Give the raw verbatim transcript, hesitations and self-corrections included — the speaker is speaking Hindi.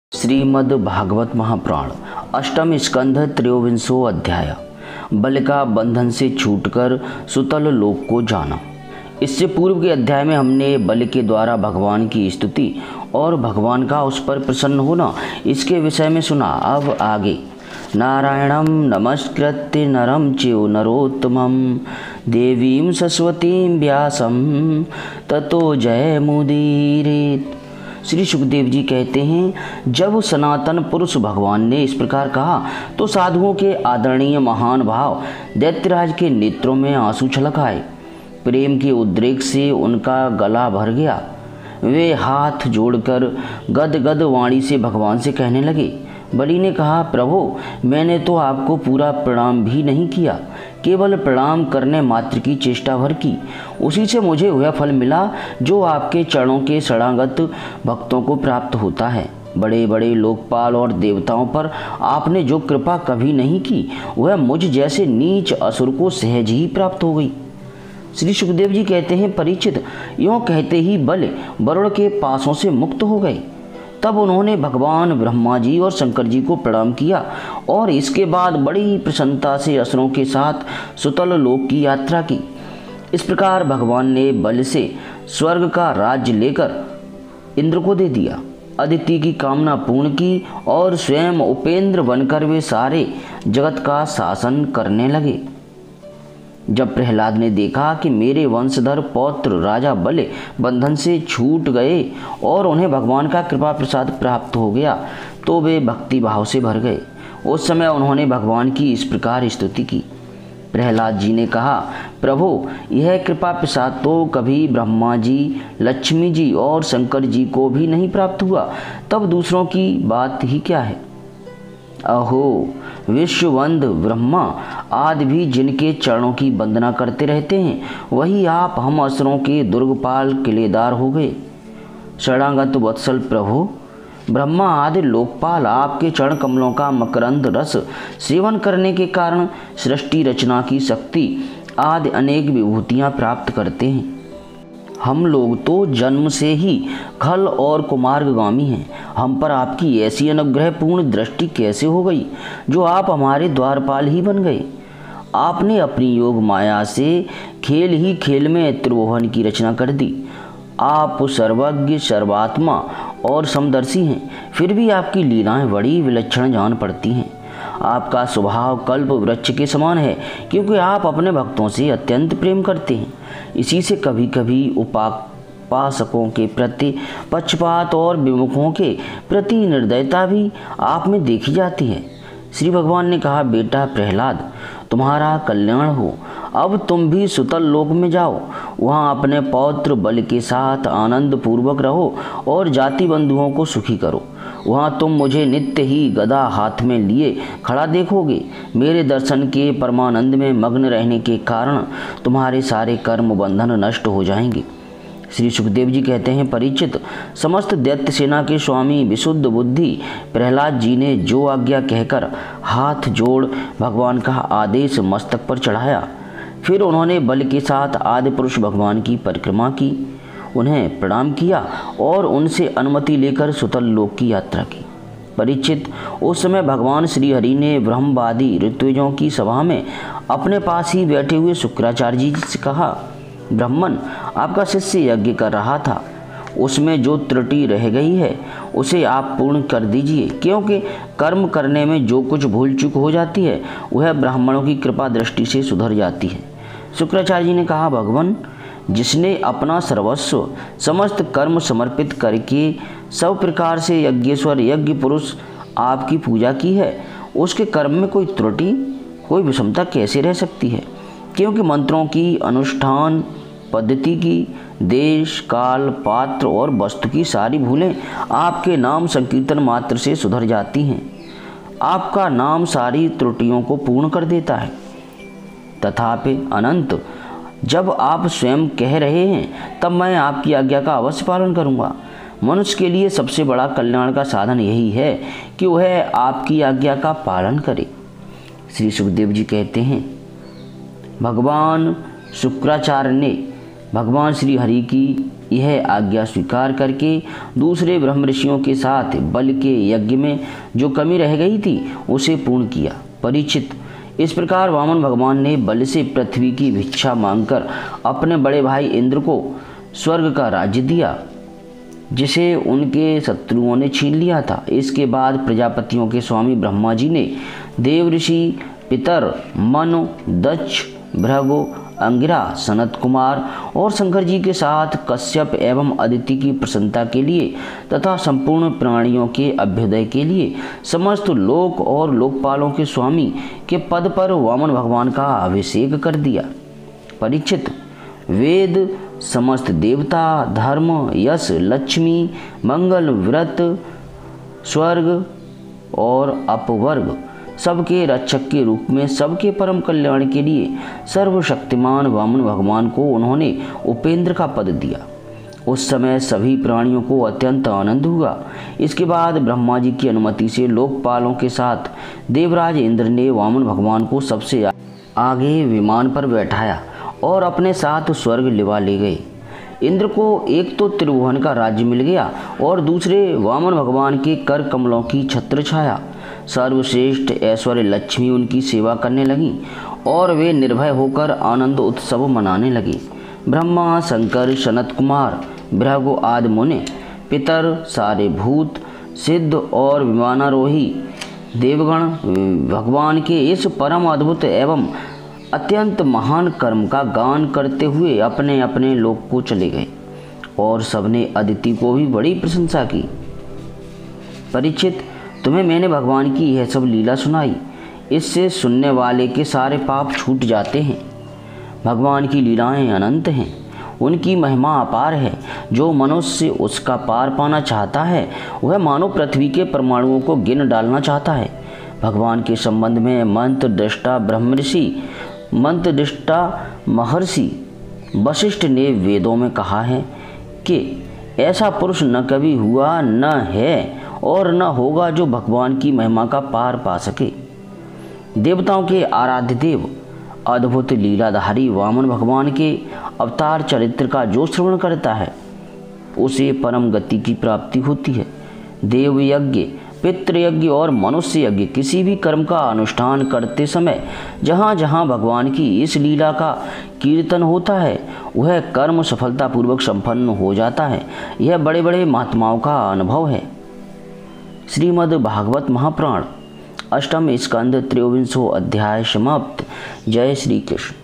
श्रीमद् भागवत महापुराण अष्टम स्कंध त्रयोविंशो अध्याय। बल का बंधन से छूटकर सुतल लोक को जाना। इससे पूर्व के अध्याय में हमने बल के द्वारा भगवान की स्तुति और भगवान का उस पर प्रसन्न होना इसके विषय में सुना। अब आगे नारायणं नमस्कृत्य नरं चैव नरोत्तमं देवीं सरस्वतीं व्यासं ततो जयमुदीरयेत्। श्री सुखदेव जी कहते हैं, जब सनातन पुरुष भगवान ने इस प्रकार कहा तो साधुओं के आदरणीय महान भाव दैत्यराज के नेत्रों में आंसू छलक आए। प्रेम के उद्रेक से उनका गला भर गया। वे हाथ जोड़कर गदगद वाणी से भगवान से कहने लगे। बलि ने कहा, प्रभु मैंने तो आपको पूरा प्रणाम भी नहीं किया, केवल प्रणाम करने मात्र की चेष्टा भर की। उसी से मुझे वह फल मिला जो आपके चरणों के शरणागत भक्तों को प्राप्त होता है। बड़े बड़े लोकपाल और देवताओं पर आपने जो कृपा कभी नहीं की वह मुझ जैसे नीच असुर को सहज ही प्राप्त हो गई। श्री सुखदेव जी कहते हैं, परीक्षित यों कहते ही बल वरुण के पासों से मुक्त हो गए। तब उन्होंने भगवान ब्रह्मा जी और शंकर जी को प्रणाम किया और इसके बाद बड़ी प्रसन्नता से असुरों के साथ सुतल लोक की यात्रा की। इस प्रकार भगवान ने बल से स्वर्ग का राज्य लेकर इंद्र को दे दिया, अदिति की कामना पूर्ण की और स्वयं उपेंद्र बनकर वे सारे जगत का शासन करने लगे। जब प्रहलाद ने देखा कि मेरे वंशधर पौत्र राजा बल बंधन से छूट गए और उन्हें भगवान का कृपा प्रसाद प्राप्त हो गया तो वे भक्ति भाव से भर गए। उस समय उन्होंने भगवान की इस प्रकार स्तुति की। प्रहलाद जी ने कहा, प्रभु यह कृपा प्रसाद तो कभी ब्रह्मा जी, लक्ष्मी जी और शंकर जी को भी नहीं प्राप्त हुआ, तब दूसरों की बात ही क्या है। अहो विश्ववंद ब्रह्मा आदि भी जिनके चरणों की वंदना करते रहते हैं, वही आप हम असुरों के दुर्गपाल किलेदार हो गए। शरणागत वत्सल प्रभु ब्रह्मा आदि लोकपाल आपके चरण कमलों का मकरंद रस सेवन करने के कारण सृष्टि रचना की शक्ति आदि अनेक विभूतियाँ प्राप्त करते हैं। हम लोग तो जन्म से ही खल और कुमार्गगामी हैं। हम पर आपकी ऐसी अनुग्रहपूर्ण दृष्टि कैसे हो गई जो आप हमारे द्वारपाल ही बन गए। आपने अपनी योग माया से खेल ही खेल में त्रिभुवन की रचना कर दी। आप सर्वज्ञ सर्वात्मा और समदर्शी हैं, फिर भी आपकी लीलाएं बड़ी विलक्षण जान पड़ती हैं। आपका स्वभाव कल्प वृक्ष के समान है, क्योंकि आप अपने भक्तों से अत्यंत प्रेम करते हैं। इसी से कभी कभी उपासकों के प्रति पक्षपात और विमुखों के प्रति निर्दयता भी आप में देखी जाती है। श्री भगवान ने कहा, बेटा प्रहलाद तुम्हारा कल्याण हो। अब तुम भी सुतल लोक में जाओ, वहाँ अपने पौत्र बल के साथ आनंद पूर्वक रहो और जाति बंधुओं को सुखी करो। वहाँ तुम मुझे नित्य ही गदा हाथ में लिए खड़ा देखोगे। मेरे दर्शन के परमानंद में मग्न रहने के कारण तुम्हारे सारे कर्म बंधन नष्ट हो जाएंगे। श्री सुखदेव जी कहते हैं, परीक्षित समस्त दैत्य सेना के स्वामी विशुद्ध बुद्धि प्रहलाद जी ने जो आज्ञा कहकर हाथ जोड़ भगवान का आदेश मस्तक पर चढ़ाया, फिर उन्होंने बल के साथ आदि पुरुष भगवान की परिक्रमा की, उन्हें प्रणाम किया और उनसे अनुमति लेकर सुतल लोक की यात्रा की। परीक्षित उस समय भगवान श्री हरि ने ब्रह्मवादी ऋत्विजों की सभा में अपने पास ही बैठे हुए शुक्राचार्य जी से कहा, ब्राह्मण आपका शिष्य यज्ञ कर रहा था, उसमें जो त्रुटि रह गई है उसे आप पूर्ण कर दीजिए, क्योंकि कर्म करने में जो कुछ भूल चूक हो जाती है वह ब्राह्मणों की कृपा दृष्टि से सुधर जाती है। शुक्राचार्य जी ने कहा, भगवान जिसने अपना सर्वस्व समस्त कर्म समर्पित करके सब प्रकार से यज्ञेश्वर यज्ञ पुरुष आपकी पूजा की है, उसके कर्म में कोई त्रुटि कोई विषमता कैसे रह सकती है, क्योंकि मंत्रों की अनुष्ठान पद्धति की देश काल पात्र और वस्तु की सारी भूलें आपके नाम संकीर्तन मात्र से सुधर जाती हैं। आपका नाम सारी त्रुटियों को पूर्ण कर देता है। तथापि अनंत जब आप स्वयं कह रहे हैं तब मैं आपकी आज्ञा का अवश्य पालन करूंगा। मनुष्य के लिए सबसे बड़ा कल्याण का साधन यही है कि वह आपकी आज्ञा का पालन करे। श्री सुखदेव जी कहते हैं, भगवान शुक्राचार्य ने भगवान श्री हरि की यह आज्ञा स्वीकार करके दूसरे ब्रह्म ऋषियों के साथ बल के यज्ञ में जो कमी रह गई थी उसे पूर्ण किया। परीक्षित, इस प्रकार वामन भगवान ने बल से पृथ्वी की भिक्षा मांगकर अपने बड़े भाई इंद्र को स्वर्ग का राज्य दिया, जिसे उनके शत्रुओं ने छीन लिया था। इसके बाद प्रजापतियों के स्वामी ब्रह्मा जी ने देव ऋषि, पितर, मनु, दक्ष, भृगु, अंगिरा, सनत कुमार और शंकर जी के साथ कश्यप एवं अदिति की प्रसन्नता के लिए तथा संपूर्ण प्राणियों के अभ्युदय के लिए समस्त लोक और लोकपालों के स्वामी के पद पर वामन भगवान का अभिषेक कर दिया। परीक्षित, वेद, समस्त देवता, धर्म, यश, लक्ष्मी, मंगल, व्रत, स्वर्ग और अपवर्ग सबके रक्षक के रूप में सबके परम कल्याण के लिए सर्वशक्तिमान वामन भगवान को उन्होंने उपेंद्र का पद दिया। उस समय सभी प्राणियों को अत्यंत आनंद हुआ। इसके बाद ब्रह्मा जी की अनुमति से लोकपालों के साथ देवराज इंद्र ने वामन भगवान को सबसे आगे विमान पर बैठाया और अपने साथ स्वर्ग लिवा ले गए। इंद्र को एक तो त्रिभुवन का राज्य मिल गया और दूसरे वामन भगवान के कर कमलों की छत्र छाया। सर्वश्रेष्ठ ऐश्वर्य लक्ष्मी उनकी सेवा करने लगी और वे निर्भय होकर आनंद उत्सव मनाने लगे। ब्रह्मा, शंकर, सनत कुमार, भृगु आदि मुनि, पितर, सारे भूत, सिद्ध और विमानारोही देवगण भगवान के इस परम अद्भुत एवं अत्यंत महान कर्म का गान करते हुए अपने अपने लोक को चले गए और सबने अदिति को भी बड़ी प्रशंसा की। परीक्षित, तुम्हें मैंने भगवान की यह सब लीला सुनाई, इससे सुनने वाले के सारे पाप छूट जाते हैं। भगवान की लीलाएं अनंत हैं, उनकी महिमा अपार है। जो मनुष्य उसका पार पाना चाहता है वह मानो पृथ्वी के परमाणुओं को गिन डालना चाहता है। भगवान के संबंध में मंत्र दृष्टा ब्रह्मऋषि, मंत्र दृष्टा महर्षि वशिष्ठ ने वेदों में कहा है कि ऐसा पुरुष न कभी हुआ, न है और न होगा जो भगवान की महिमा का पार पा सके। देवताओं के आराध्य देव अद्भुत लीलाधारी वामन भगवान के अवतार चरित्र का जो श्रवण करता है उसे परम गति की प्राप्ति होती है। देव यज्ञ, पितृयज्ञ और मनुष्य यज्ञ किसी भी कर्म का अनुष्ठान करते समय जहाँ जहाँ भगवान की इस लीला का कीर्तन होता है वह कर्म सफलतापूर्वक संपन्न हो जाता है। यह बड़े बड़े महात्माओं का अनुभव है। श्रीमद् भागवत महापुराण अष्टम स्कंद त्रयोविंशो अध्याय समाप्त। जय श्री कृष्ण।